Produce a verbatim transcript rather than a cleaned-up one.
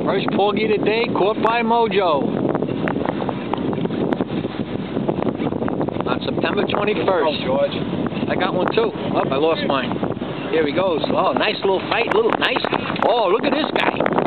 First Porgy today, caught by Mojo. On September twenty-first. Oh, George. I got one too. Oh, I lost mine. Here he goes. Oh, nice little fight. Little nice. Oh, look at this guy.